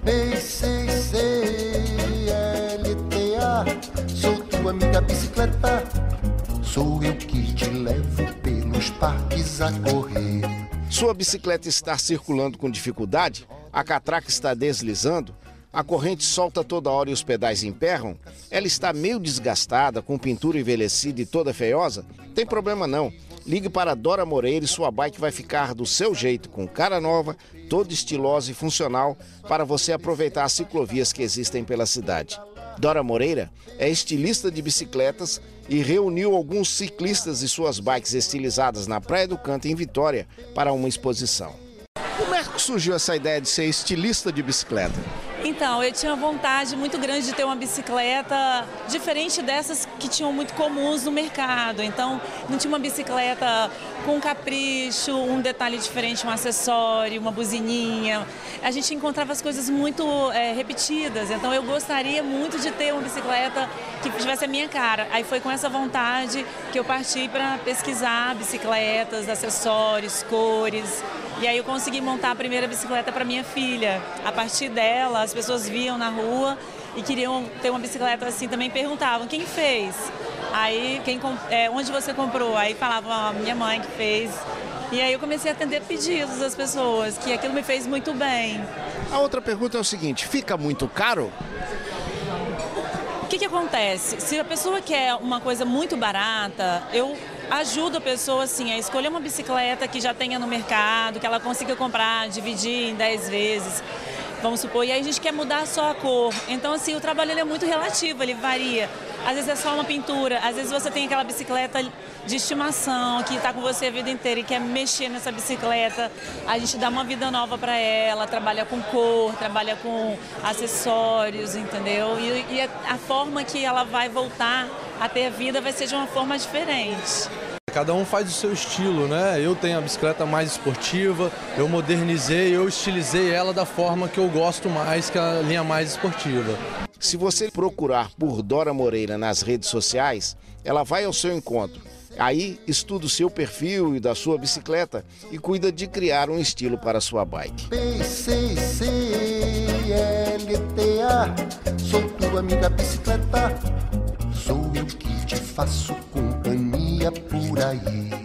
B-C-C-L-T-A, sou tua amiga bicicleta, sou eu que te levo pelos parques a correr. Sua bicicleta está circulando com dificuldade? A catraca está deslizando? A corrente solta toda hora e os pedais emperram? Ela está meio desgastada, com pintura envelhecida e toda feiosa? Tem problema não. Ligue para Dora Moreira e sua bike vai ficar do seu jeito, com cara nova, toda estilosa e funcional, para você aproveitar as ciclovias que existem pela cidade. Dora Moreira é estilista de bicicletas e reuniu alguns ciclistas e suas bikes estilizadas na Praia do Canto, em Vitória, para uma exposição. Como é que surgiu essa ideia de ser estilista de bicicleta? Então, eu tinha vontade muito grande de ter uma bicicleta diferente dessas que tinham muito comuns no mercado. Então, não tinha uma bicicleta com um capricho, um detalhe diferente, um acessório, uma buzininha. A gente encontrava as coisas muito repetidas. Então, eu gostaria muito de ter uma bicicleta que tivesse a minha cara. Aí foi com essa vontade que eu parti para pesquisar bicicletas, acessórios, cores. E aí eu consegui montar a primeira bicicleta para minha filha. A partir dela, as pessoas viam na rua e queriam ter uma bicicleta assim, também perguntavam quem fez. Aí, onde você comprou? Aí falavam a minha mãe que fez. E aí eu comecei a atender pedidos das pessoas, que aquilo me fez muito bem. A outra pergunta é o seguinte, fica muito caro? O que acontece? Se a pessoa quer uma coisa muito barata, eu ajudo a pessoa assim, a escolher uma bicicleta que já tenha no mercado, que ela consiga comprar, dividir em 10 vezes, vamos supor, e aí a gente quer mudar só a cor. Então, assim, o trabalho ele é muito relativo, ele varia. Às vezes é só uma pintura, às vezes você tem aquela bicicleta de estimação que está com você a vida inteira e quer mexer nessa bicicleta, a gente dá uma vida nova para ela, trabalha com cor, trabalha com acessórios, entendeu? E a forma que ela vai voltar a ter vida vai ser de uma forma diferente. Cada um faz o seu estilo, né? Eu tenho a bicicleta mais esportiva, eu modernizei, eu estilizei ela da forma que eu gosto mais, que é a linha mais esportiva. Se você procurar por Dora Moreira nas redes sociais, ela vai ao seu encontro. Aí estuda o seu perfil e da sua bicicleta e cuida de criar um estilo para a sua bike. B-C-C-L-T-A, sou tua amiga bicicleta, sou eu que te faço companhia por aí.